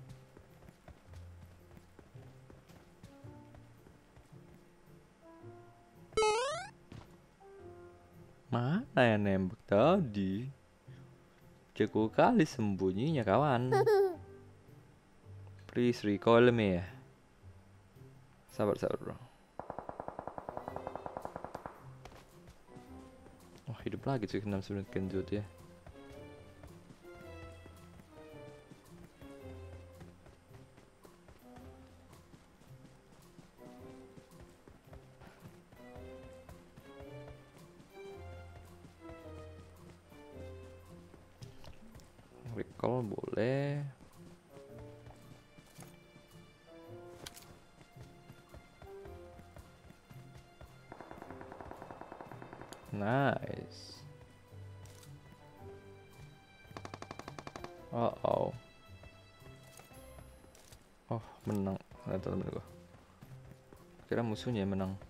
Mana yang nembak tadi? Jago kali sembunyinya kawan. Please recall me ya. Sabar bro. Oh hidup lagi cuy 69 Kenzo ya. Recall boleh. Nice. Oh. Oh, menang. Ternyata temen gua. Kira musuhnya yang menang.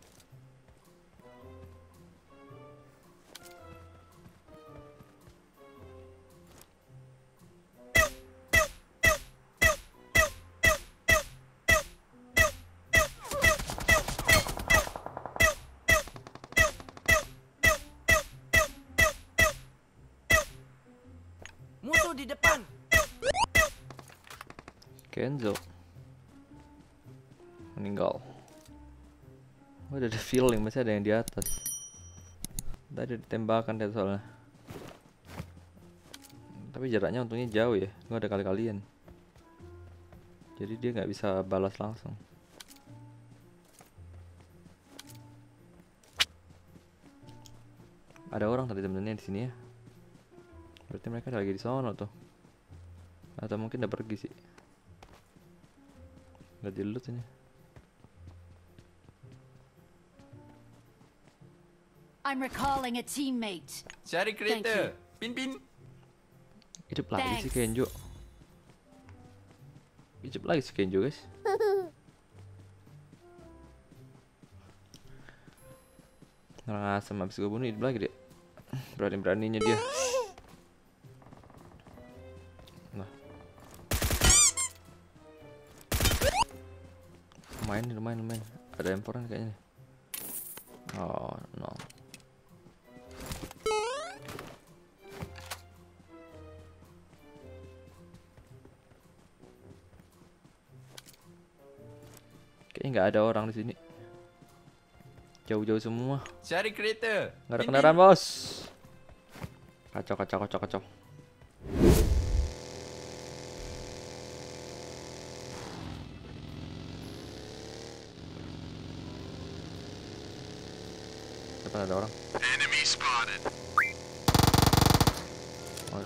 Musuh di depan. Kenzo meninggal. Gua ada feeling masih ada yang di atas. Tadi ada tembakan dia soalnya. Tapi jaraknya untungnya jauh ya. Gua ada kali-kalian. Jadi dia nggak bisa balas langsung. Ada orang tadi temennya di sini ya. Berarti mereka lagi di sono tuh. Atau mungkin udah pergi sih. Nggak di loot ini. I'm recalling a teammate. Cari kereta. Pin pin. Hidup lagi si Thanks. Kenjo. Hidup lagi si Kenjo, guys. Orang asam habis gue bunuh hidup lagi dia. Berani-beraninya dia. Nah. Lumayan. Ada M4-an kayaknya nih. Oh, no. Kayaknya nggak ada orang di sini. Jauh-jauh semua. Cari kereta. Nggak ada Pin, kendaraan, pin. bos. Kacau. Depan ada orang. Enemy spotted. Oh.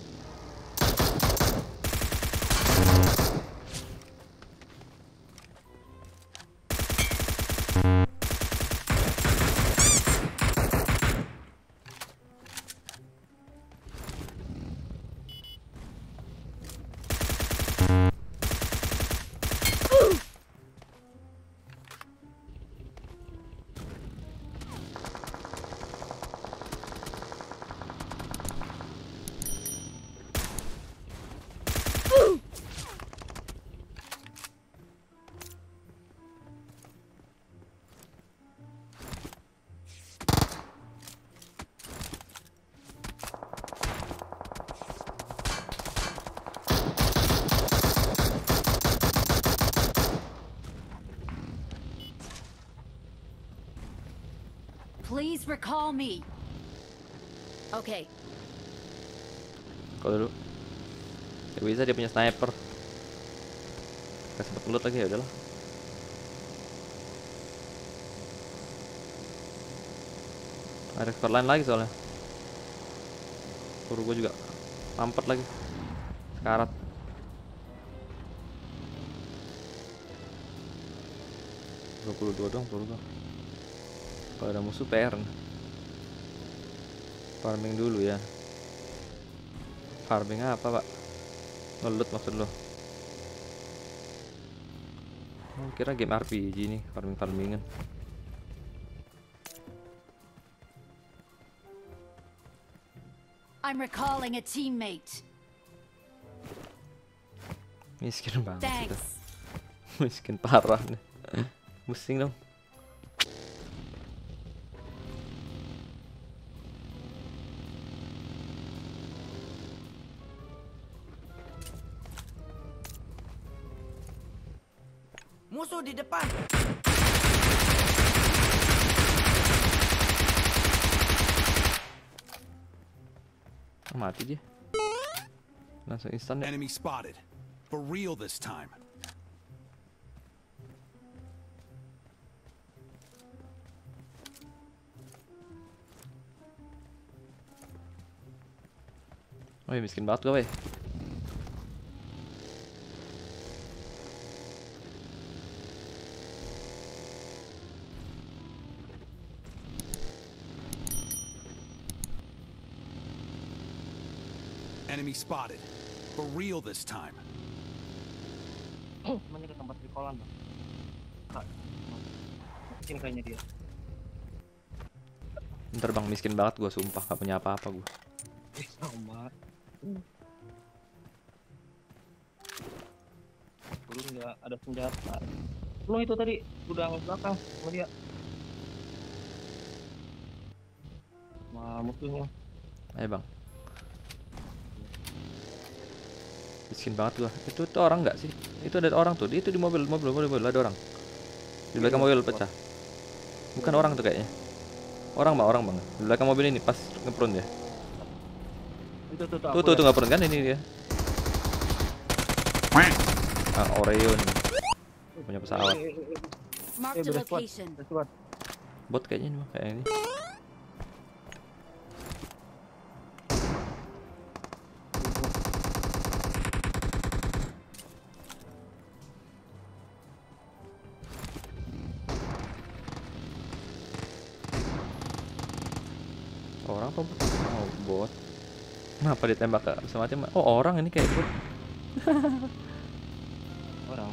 Please recall me. Okay. Kau dulu. Ya bisa dia punya sniper. Gak sempet ngelut lagi, ya udahlah. Ada squad lain lagi soalnya. Peluru gua juga mampet lagi. Sekarat. Dua doang peluru gua. Kalau ada musuh PR nih. Farming dulu ya. Farming apa, Pak? Ngelut maksud lo? Oh, kira game RPG nih, farmingan. I'm recalling a teammate. Miskin banget itu. Thanks. Miskin parah nih. Pusing dong. Musuh di depan. Mati dia. Langsung instan ya. Enemy spotted. For real this time. Oh, miskin banget gue, weh. Enemy spotted. For real this time. Mana ke tempat recallan, Bang? Mungkin kayaknya dia. Ntar bang, miskin banget gue, sumpah gak punya apa-apa gue. Sama. Belum nggak ada senjata. Lu itu tadi udah belakang sama dia. Sama musuhnya. Ayo bang. Miskin banget gua. Itu tuh orang nggak sih? Itu ada orang tuh. Itu di mobil ada orang. Di belakang mobil pecah. Bukan orang tuh kayaknya. Orang bang. Di belakang mobil ini pas ngeprun ya. Tuh ngeprun kan ini dia. Ah, Oreo nih. Punya pesawat. Marked a location. Bot kayaknya ini, kayak ini. apa bot? Oh, bot. Kenapa ditembak ke semacam? Oh, orang ini kayak bot. Orang.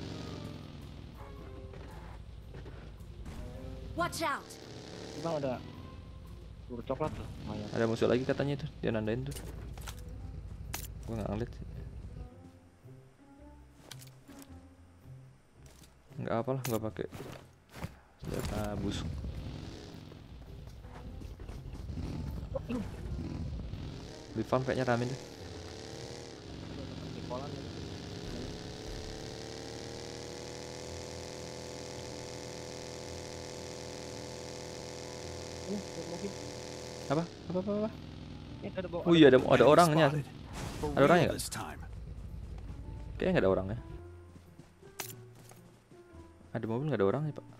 Watch out! Bang ada peluru coklat tuh, lumayan. Ada musuh lagi katanya tuh, dia nandain tuh. Gua nggak ngeliat sih. Nggak apalah, nggak pakai senjata busuk. Di farm kayaknya rame deh. Di kolam ya. Ini mungkin Apa? Apa? ini ada bawa. Oh iya, ada Enemy orangnya. spotted. For Ada orangnya real nggak? this time. Kayaknya nggak ada orangnya. Ada mobil nggak ada orangnya, Pak?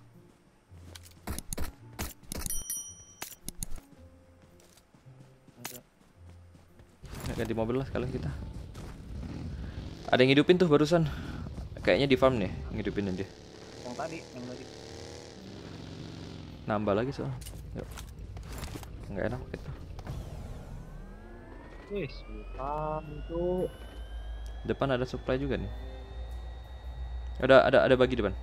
Ada. Nggak ganti mobil lah sekalian kita. Ada yang ngidupin tuh barusan. Kayaknya di farm nih, ngidupin dia. Yang tadi. Nambah lagi soal. Yuk. Nggak enak gitu. Wih, bukan itu. Depan ada supply juga nih. Ada bagi depan.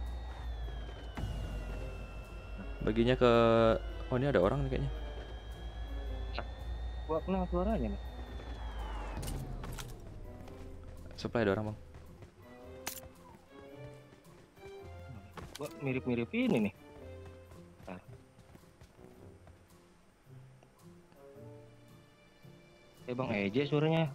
Baginya ke. Oh, ini ada orang nih kayaknya. Gua kenal suaranya nih. Supply ada orang, Bang. Gua mirip-mirip ini nih. Bentar. Bang Eje suaranya.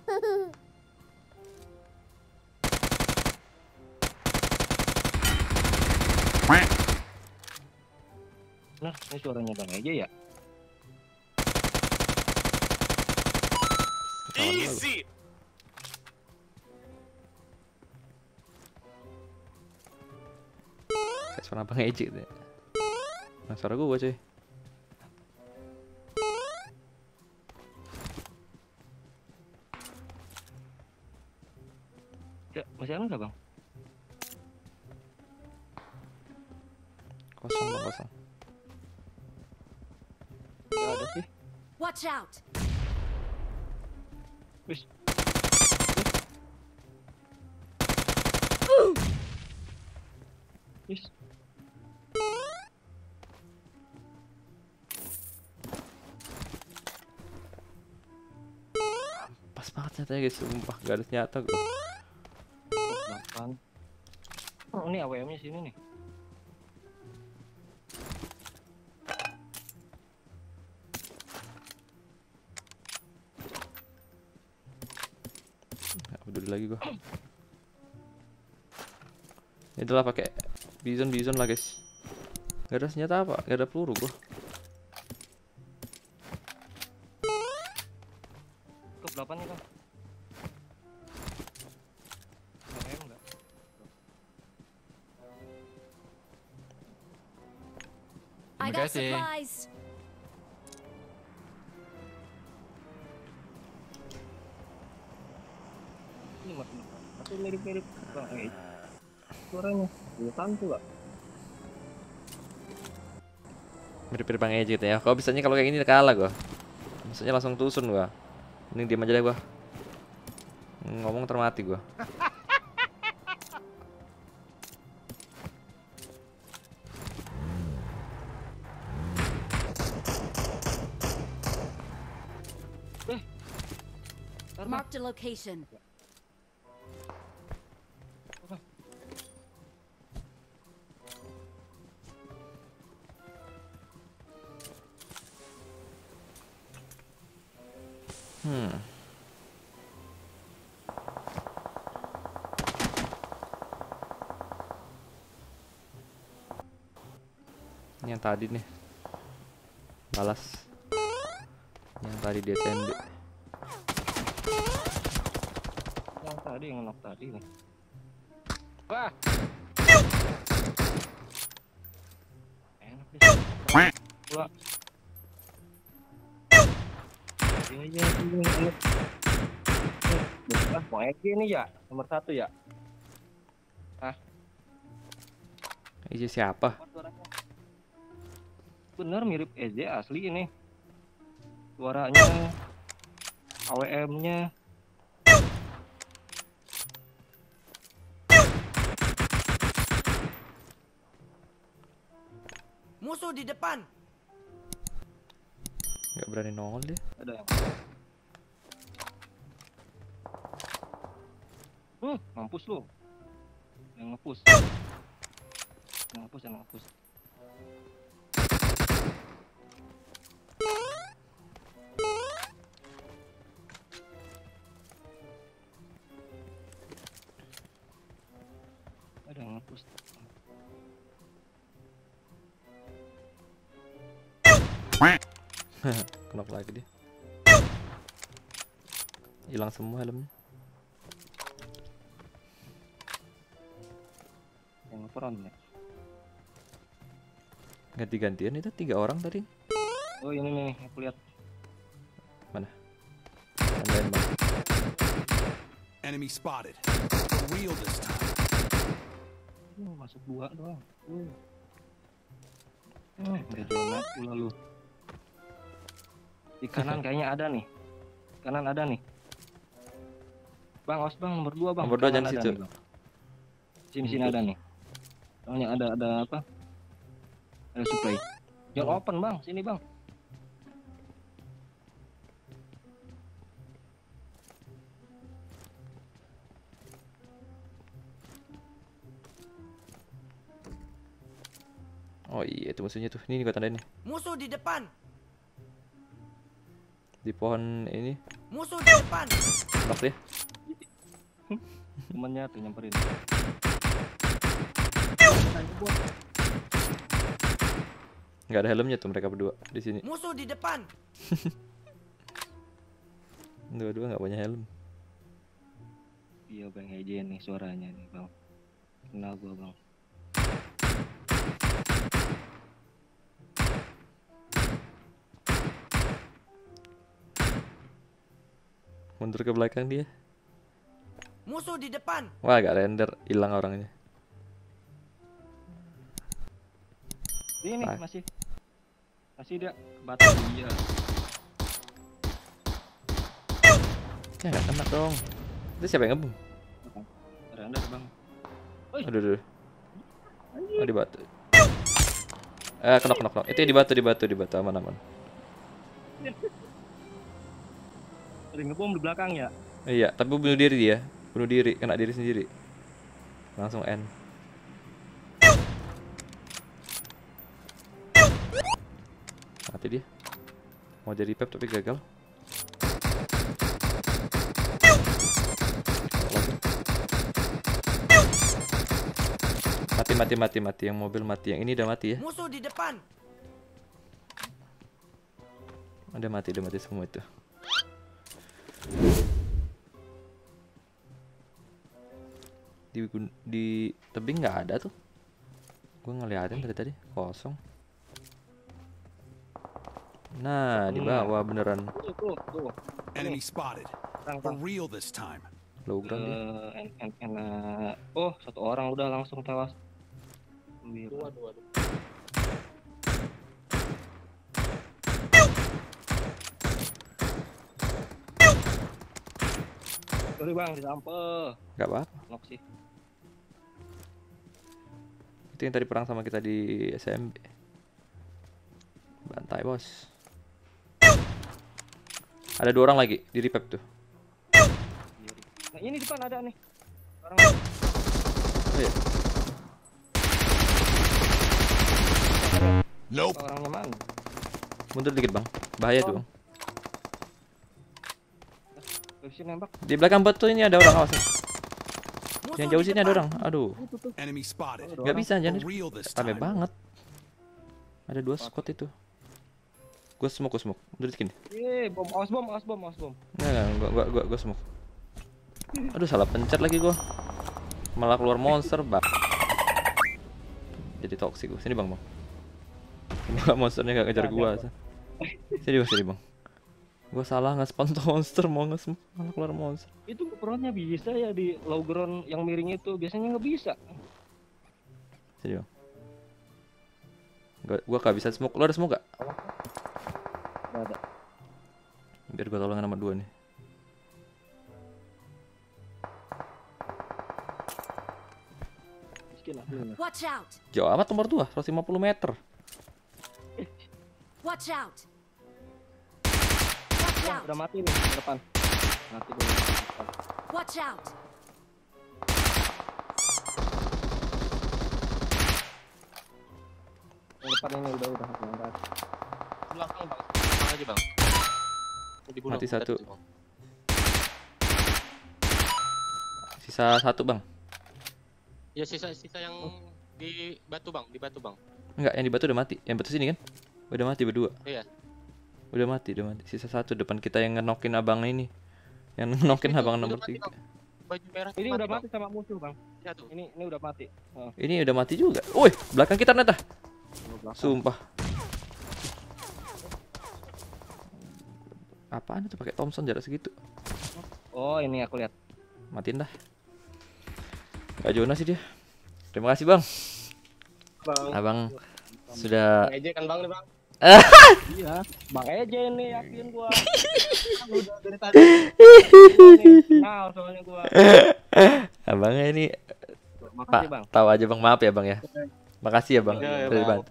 Nah, ini suaranya Bang Eje ya? Easy. Kayak suara Bang Ejek deh. Nah, suara gua cuy. Ya, masih ada nggak Bang? Kosong, Bang, kosong. Nggak ada sih. Watch out! Wis. Wis. Pas banget nyatanya guys, sumpah gak ada nyata gua. 8. Oh, ini AWM-nya sini nih. Gak peduli lagi gua. Itulah pakai bison lah guys. Gak ada senjata apa, gak ada peluru gua. Ke 8 nih Bang. AWM nggak? I got supplies. Ini masih mirip-mirip Bang Eje. Suaranya. Bukan tuh Bang. Mirip-mirip Bang Ejek gitu ya. Kalau bisanya kalau kayak gini kalah gua. Maksudnya langsung tusun gua. Mending diam aja deh gua. Ngomong termati gua. Marked a location. Ini yang tadi nih. Balas. Yang tadi di SMB. Yang tadi yang knock tadi nih. Wah. Enak deh. Dua. Ya. Ini. Mau EG nih ya, nomor 1 ya. Ejek siapa? Bener mirip EJ asli ini. Suaranya, AWM-nya. Musuh di depan. Nggak berani nongol dia. Ada yang. Mampus lu. Yang ngepus. Yang ngepus. Ada yang ngepus. Kenapa lagi dia? Hilang semua helmnya. Yang ngeperon ya. Ganti-gantian itu 3 orang tadi. Oh ini nih, aku lihat. Mana? Tandain bang. Enemy spotted. For real this time. Masuk 2 doang. Udah donat pula lu. Di kanan kayaknya ada nih. Kanan ada nih. Bang, awas bang, nomor 2 bang. Nomor 2 Kanan jangan ada situ. nih, Bang. Sini ada nih. Soalnya ada apa? Ada supply. Jangan open bang, sini bang. Oh iya itu musuhnya tuh. Ini gua tandain nih. Musuh di depan. Di pohon ini. Musuh di depan. Knock dia. Temennya tuh nyamperin. Nggak ada helmnya tuh mereka berdua di sini. Musuh di depan. Dua-dua nggak punya helm. Iya bang, aja nih suaranya nih bang. Kenal gua bang. Mundur ke belakang dia. Musuh di depan. Wah gak render, hilang orangnya. Ini Ah. masih dia batu dia. Ya nggak kena dong. Itu siapa yang ngebom? Render bang. Aduh. Oh di batu. Knock. Itu di batu aman. Ada ngebom di belakang ya. Iya, tapi bunuh diri dia. Bunuh diri, kena diri sendiri. Langsung end. Mati dia. Mau jadi pep tapi gagal. Mati. Yang mobil mati. Yang ini udah mati ya. Musuh di depan. Udah mati semua itu. Di tebing nggak ada tuh. Gue ngeliatin dari tadi kosong. Nah di bawah beneran. Tuh. Enemy spotted. For real this time. Low ground dia. Oh, 1 orang udah langsung tewas. Dua. Sorry bang, disampel. Gak apa-apa. Knock sih. Itu yang tadi perang sama kita di SMB. Bantai bos. Ada 2 orang lagi di revive tuh. Nah ini depan ada nih. Orang. Oh, iya. Nope. Orangnya mana? Mundur dikit bang. Bahaya tuh bang. Terus nembak. Di belakang batu ini ada orang awas. Musuh Yang jauh di sini ada depan. orang. Aduh. Enemy spotted. Gak bisa jangan. For real this Rame time. banget. Ada 2 squad itu. Gue smoke. Mundur dikit. Awas bom. Enggak, gue smoke. Aduh, salah pencet lagi gue. Malah keluar monster, bang. Jadi toksik gue. Sini bang. Ini monsternya gak ngejar gue. Sini bang. Gue salah nge-spawn monster, mau nge-smoke malah keluar monster. Itu peronnya bisa ya di low ground yang miring itu, biasanya nggak bisa. Sini bang. Gue gak bisa smoke. Lo ada smoke gak? Nggak ada. Biar gua tolongin sama 2 nih. Miskin lah. Watch out! Jauh amat nomor 2, 150 meter. Watch out! Watch Wah, out! udah mati nih di depan. Mati dulu. Watch out! Yang depan ini udah. Belakang bang. Belakang aja bang. Dibunuh. Mati satu. Tadi, Bang. Sisa 1 bang. Ya sisa yang di batu bang, Enggak, yang di batu udah mati. Yang batu sini kan? Udah mati berdua. Iya. Udah mati. Sisa 1 depan kita yang ngenokin abang ini. Yang ngenokin Itu abang udah nomor mati, 3. Bang. Baju merah Ini udah Bang. mati sama musuh, Bang. Ya tuh. Ini udah mati. Oh, Ini udah mati juga. Woi, belakang kita ternyata. belakang. Sumpah. Apaan itu pakai Thompson jarak segitu? Oh, ini aku lihat. Matiin dah. Gak Jonas sih dia. Terima kasih bang. Bang. Abang sudah. Bang Eje kan bang nih bang. Iya, Bang Eje ini yakin gua. Udah dari tadi. Nah, soalnya gua. Abangnya ini Makasih, Pak Bang. tahu aja bang, maaf ya bang ya. Makasih ya bang. Iya, ya, Udah Bang. dibantu.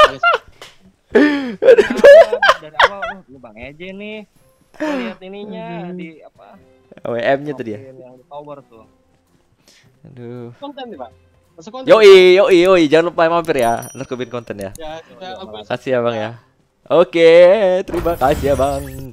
Dari awal lu Bang Eje nih. Gua lihat ininya di apa? WM-nya tadi ya. Yang di tower tuh. Aduh. Konten nih bang. Masuk konten. Yoi, jangan lupa mampir ya. Nutupin konten ya. Ya, kita upload. Kasih ya bang ya. Oke, terima kasih ya bang.